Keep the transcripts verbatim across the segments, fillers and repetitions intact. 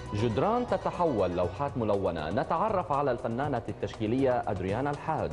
جدران تتحول لوحات ملونة. نتعرف على الفنانة التشكيلية أدريانا الحاج.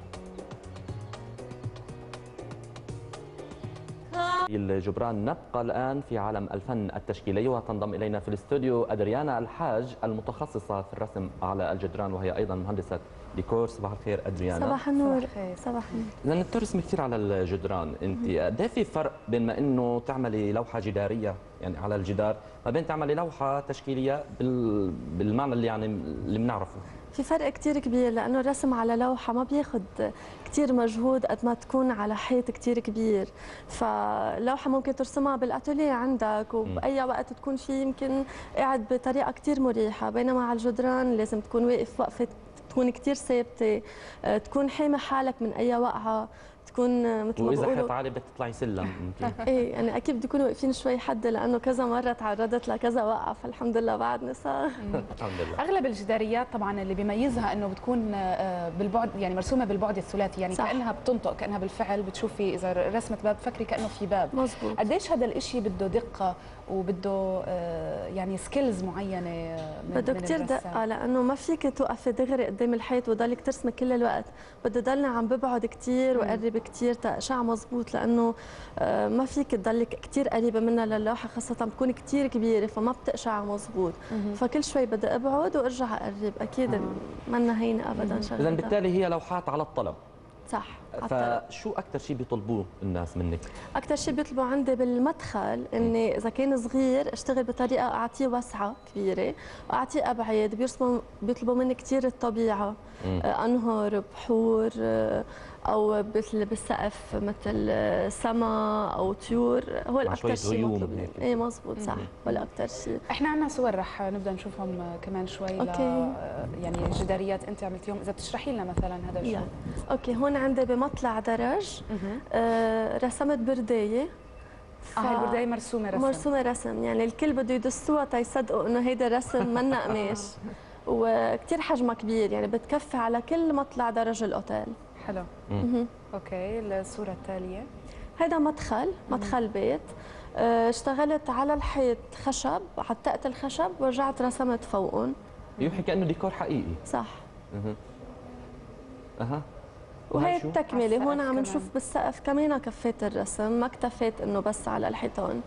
الجبران نبقى الآن في عالم الفن التشكيلي، وتنضم إلينا في الاستوديو أدريانا الحاج المتخصصة في الرسم على الجدران، وهي أيضا مهندسة ديكور. صباح الخير أدريانا. صباح النور. صباح النور. لأن بترسمي كثير على الجدران، أنت قد في فرق بين ما إنه تعملي لوحة جدارية يعني على الجدار، ما بين تعملي لوحة تشكيلية بالمعنى اللي يعني اللي بنعرفه؟ في فرق كتير كبير، لأنه الرسم على لوحة ما بياخد كتير مجهود قد ما تكون على حيط كتير كبير. فاللوحة ممكن ترسمها بالأتوليه عندك وبأي وقت تكون فيه يمكن قاعد بطريقة كتير مريحة، بينما على الجدران لازم تكون واقف وقفة تكون كتير ثابتة، تكون حامي حالك من أي وقعة، تكون مثل ما بيقولوا واذا حط عالي بدك تطلعي سلم. ايه يعني اكيد بدي يكونوا واقفين شوي حد، لانه كذا مره تعرضت لكذا وقعه، فالحمد لله بعد نساء. الحمد لله. اغلب الجداريات طبعا اللي بيميزها انه بتكون بالبعد، يعني مرسومه بالبعد الثلاثي، يعني صح. كانها بتنطق، كانها بالفعل بتشوفي اذا رسمه باب فكري كانه في باب. مزبوط. قديش هذا الشيء بده دقه وبده يعني سكيلز معينه من بده كثير دقه، لانه ما فيك توقفي دغري قدام الحيط وضلك ترسمي كل الوقت، بده ضلني عم ببعد كثير وقرب كثير تقشع مزبوط، لانه ما فيك تضلك كثير قريبه منها للوحه، خاصه بتكون كثير كبيره فما بتقشع مزبوط، فكل شوي بدي ابعد وارجع اقرب، اكيد آه. منا هينه ابدا شغله. اذا بالتالي هي لوحات على الطلب. صح. فشو اكثر شيء بيطلبوه الناس منك؟ اكثر شيء بيطلبوا عندي بالمدخل اني اذا كان صغير اشتغل بطريقه اعطيه وسعه كبيره واعطيه ابعاد. بيرسموا بيطلبوا مني كثير الطبيعه، انهر، بحور، او بالسقف مثل سما او طيور، هو الاكثر شيء مطلوب مني. ايه مزبوط صح، هو الاكثر شيء. احنا عندنا صور رح نبدا نشوفهم كمان شوي. أوكي. يعني جداريات انت عملتيهم، اذا بتشرحي لنا مثلا هذا شو؟ اوكي، هون عندي بمطلع درج آه رسمت بردايه. ف... اه البردايه مرسومه رسم. مرسومه رسم، يعني الكل بده يدسوها تيصدقوا انه هيدا رسم منا قماش. وكثير حجمها كبير، يعني بتكفي على كل مطلع درج الاوتيل. حلو. اوكي، الصوره التاليه هذا مدخل مدخل بيت. اشتغلت على الحيط خشب، عتقت الخشب ورجعت رسمت فوقهم. يوحي كانه ديكور حقيقي. صح. اها اها وهي التكمله. هون عم نشوف بالسقف كمان كفيت الرسم، ما اكتفيت انه بس على الحيطان.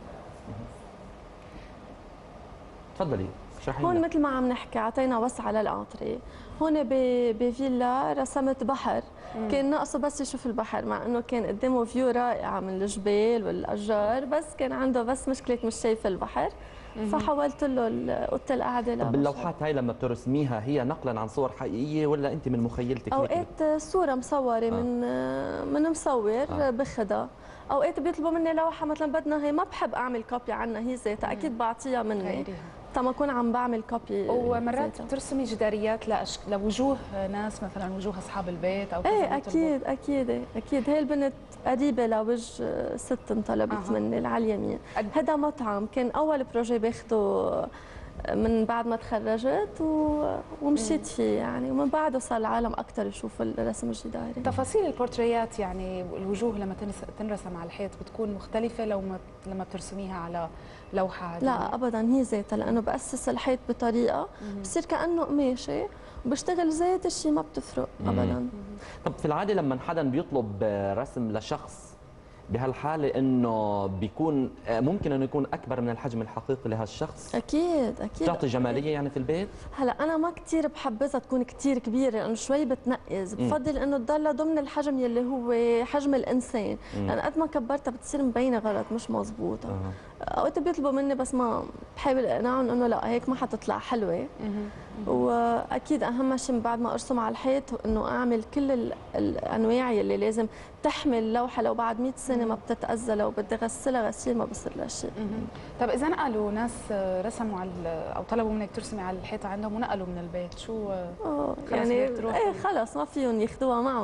تفضلي اشرحي. هون مثل ما عم نحكي اعطينا وسعه للانتريه. هون بفيلا رسمت بحر، مم. كان ناقصه بس يشوف البحر، مع انه كان قدامه فيو رائعه من الجبال والاشجار، بس كان عنده بس مشكله مش شايف البحر، مم. فحولت له اوضه القعده. طب اللوحات هاي لما بترسميها هي نقلا عن صور حقيقيه ولا انت من مخيلتك؟ اوقات صوره مصوره آه. من من مصور آه. بخدها. اوقات بيطلبوا مني لوحه مثلا بدنا هي، ما بحب اعمل كوبي عنها هي ذاتها، اكيد بعطيها مني تما اكون عم بعمل كوبي. ومرات بترسمي جداريات لأش... لوجوه ناس، مثلا وجوه اصحاب البيت او كذا. ايه اكيد اكيد اكيد. هي البنت قريبه لوجه ست انطلبت آه. مني اللي على اليمين. هذا مطعم كان اول بروجي باخده من بعد ما تخرجت و... ومشيت فيه يعني، ومن بعده صار العالم اكثر يشوف الرسم الجداري. تفاصيل البورتريات يعني الوجوه لما تنرسم على الحيط بتكون مختلفه لو ما لما بترسميها على لوحه عاديه؟ لا ابدا، هي ذاتها، لانه باسس الحيط بطريقه بصير كانه قماشه وبشتغل ذات الشيء، ما بتفرق ابدا. طب في العاده لما حدا بيطلب رسم لشخص بهالحاله انه بيكون ممكن انه يكون اكبر من الحجم الحقيقي لهالشخص؟ اكيد اكيد. بتعطي جماليه يعني في البيت؟ هلا انا ما كثير بحبذها تكون كثير كبيره، لانه شوي بتنقز، بفضل انه تضلها ضمن الحجم يلي هو حجم الانسان، لان قد ما كبرتها بتصير مبينه غلط مش مضبوطه. أه. اوقات بيطلبوا مني بس ما بحاول اقنعهم انه لا هيك ما حتطلع حلوه. واكيد اهم شيء بعد ما ارسم على الحيط انه اعمل كل الانواع يلي لازم تحمل لوحه لو بعد مئة سنه ما بتتاذى، لو بدي اغسلها غسيل ما بصير لها شيء. طب اذا نقلوا ناس رسموا على او طلبوا منك ترسمي على الحيطه عندهم ونقلوا من البيت، شو اه يعني ايه خلص ما فيهم ياخذوها معهم،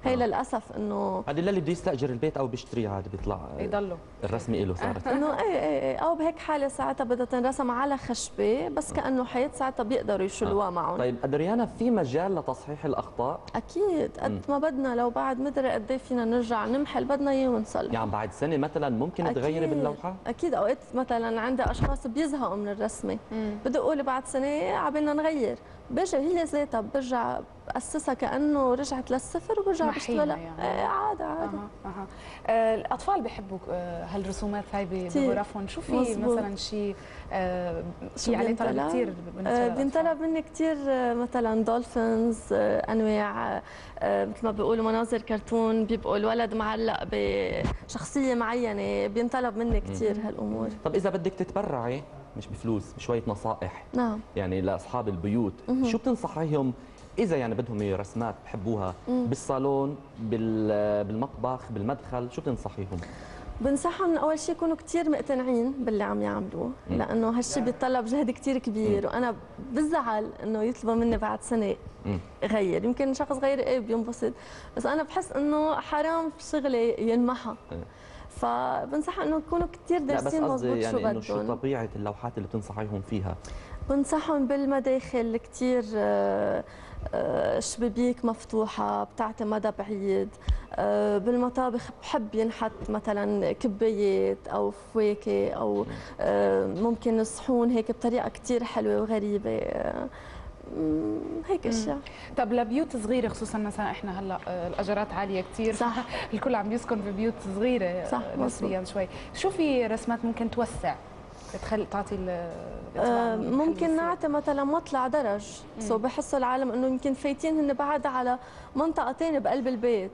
هي للاسف انه هذا اللي بده يستاجر البيت او بيشتريه عاد بيطلع يضلوا الرسمه له صارت انه ايه ايه ايه او بهيك حاله ساعتها بدها تنرسم على خشبه بس كانه حيط، ساعتها بيقدروا يشلوها معهم. طيب ادريانا، في مجال لتصحيح الاخطاء؟ اكيد قد ما بدنا، لو بعد مدري قد ايه فينا نرجع نمحل بدنا اياه ونصلح. يعني بعد سنه مثلا ممكن تغيري باللوحه؟ اكيد اوقات مثلا عندي اشخاص بيزهقوا من الرسمه، بدقوا لي بعد سنه عبالنا نغير، برجع هي ذاتها برجع بأسسها كأنه رجعت للصفر وبرجع بشتغلها يعني. آه عادي عادي. أه. أه. أه. الأطفال بيحبوا هالرسومات هاي بغرفهم، شو في مثلا شيء أه في عليه طلب كثير بالنسبة للأطفال؟ بينطلب مني كثير مثلا دولفينز، أنواع أه مثل ما بيقولوا مناظر كرتون، بيبقوا الولد معلق بشخصية معينة، بينطلب مني كثير هالأمور. طب إذا بدك تتبرعي مش بفلوس، بشوية نصائح نعم يعني لأصحاب البيوت، مم. شو بتنصحيهم إذا يعني بدهم رسمات بحبوها مم. بالصالون، بالمطبخ، بالمدخل، شو بتنصحيهم؟ بنصحهم اول شيء يكونوا كثير مقتنعين باللي عم يعملوه، لانه هالشيء بيتطلب جهد كثير كبير، وانا بزعل انه يطلبوا مني بعد سنه غير. يمكن شخص غير ايه بينبسط، بس انا بحس انه حرام شغلي ينمحى. فبنصح انه يكونوا كثير دارسين مضبوط يعني شو بدهم. شو طبيعه اللوحات اللي بتنصحيهم فيها؟ بنصحهم بالمداخل كثير شبابيك مفتوحة بتعطي مدى بعيد. بالمطابخ بحب ينحط مثلا كبايات أو فواكه أو ممكن صحون هيك بطريقة كثير حلوة وغريبة، هيك اشياء. طب لبيوت صغيره، خصوصا مثلا احنا هلا الاجارات عاليه كثير، صح الكل عم يسكن في بيوت صغيره صح نسبيا شوي، شو في رسمات ممكن توسع تخلي تعطي آه ممكن نعطي مثلا مطلع درج، سو بحسوا العالم انه يمكن فايتين هن بعد على منطقه ثانيه بقلب البيت.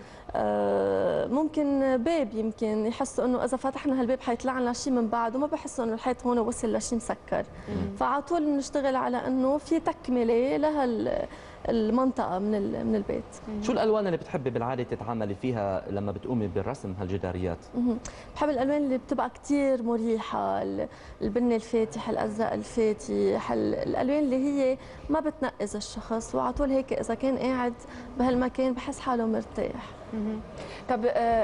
آه ممكن باب، يمكن يحسوا انه اذا فتحنا هالباب حيطلع لنا شيء من بعد، وما بحسوا انه الحيط هون وصل لشيء مسكر. فعلى طول بنشتغل على انه في تكمله لهال المنطقة من من البيت. شو الألوان اللي بتحبي بالعادة تتعاملي فيها لما بتقومي بالرسم هالجداريات؟ بحب الألوان اللي بتبقى كثير مريحة، البني الفاتح، الأزرق الفاتح، الألوان اللي هي ما بتنقز الشخص، وعلى طول هيك إذا كان قاعد بهالمكان بحس حاله مرتاح. طب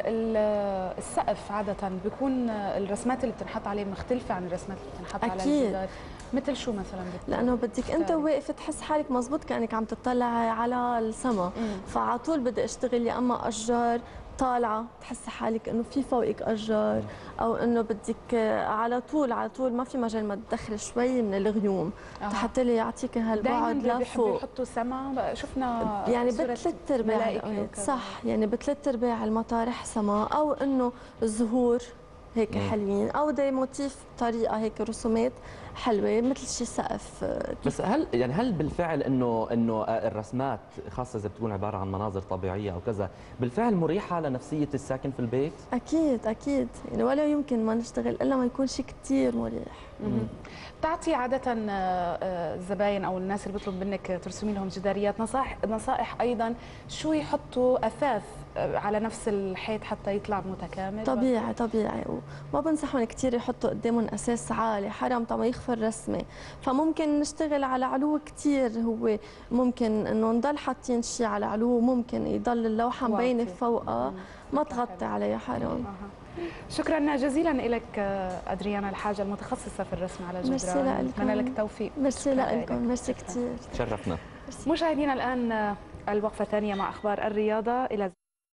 السقف عادة بيكون الرسمات اللي بتنحط عليه مختلفة عن الرسمات اللي بتنحط على الجدار؟ مثل شو مثلا؟ لانه بدك انت واقفه تحس حالك مزبوط كانك عم تطلعي على السما، فعلى طول بدي اشتغل يا اما اشجار طالعه تحسي حالك انه في فوقك اشجار، او انه بدك على طول على طول ما في مجال ما تدخلي شوي من الغيوم حتى لي يعطيك هالبعد لفوق. دائما بيحبوا يحطوا سما، شفنا يعني بثلاث ارباع صح، يعني بثلاث ارباع المطارح سما، او انه زهور هيك حلوين، او دي موتيف بطريقه هيك رسومات حلوه مثل شي سقف. بس هل يعني هل بالفعل انه انه الرسمات خاصه اذا بتكون عباره عن مناظر طبيعيه او كذا بالفعل مريحه لنفسيه الساكن في البيت؟ اكيد اكيد، يعني ولا يمكن ما نشتغل الا ما يكون شيء كثير مريح. بتعطي عاده الزباين او الناس اللي بيطلب منك ترسمي لهم جداريات نصائح نصائح ايضا شو يحطوا اثاث على نفس الحيط حتى يطلع متكامل؟ طبيعي طبيعي، وما بنصحهم كثير يحطوا قدامهم اساس عالي، حرام طبعا يخفى الرسمه، فممكن نشتغل على علو كثير، هو ممكن انه نضل حاطين شيء على علو، ممكن يضل اللوحه مبينه فوقها ما تغطي عليها، حرام. شكرا جزيلا لك ادريانا الحاج المتخصصه في الرسم على الجدران، اتمنى لك التوفيق. ميرسي لكم، ميرسي كثير، تشرفنا. مشاهدينا الان الوقفه الثانيه مع اخبار الرياضه. الى